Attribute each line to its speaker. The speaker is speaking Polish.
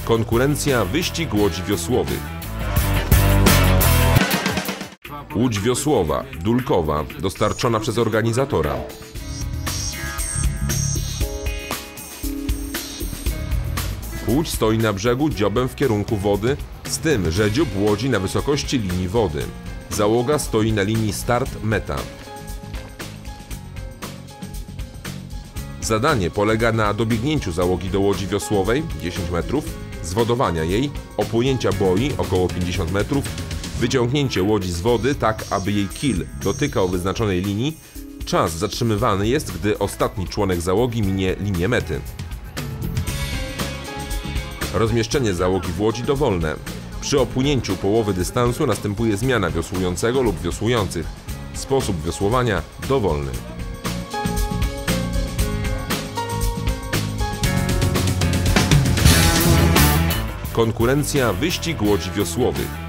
Speaker 1: Konkurencja wyścig łodzi wiosłowych. Łódź wiosłowa, dulkowa, dostarczona przez organizatora. Łódź stoi na brzegu dziobem w kierunku wody, z tym, że dziób łodzi na wysokości linii wody. Załoga stoi na linii start-meta. Zadanie polega na dobiegnięciu załogi do łodzi wiosłowej 10 metrów, zwodowania jej, opłynięcia boi około 50 metrów, wyciągnięcie łodzi z wody tak, aby jej kil dotykał wyznaczonej linii. Czas zatrzymywany jest, gdy ostatni członek załogi minie linię mety. Rozmieszczenie załogi w łodzi dowolne. Przy opłynięciu połowy dystansu następuje zmiana wiosłującego lub wiosłujących. Sposób wiosłowania dowolny. Konkurencja wyścig łodzi wiosłowych.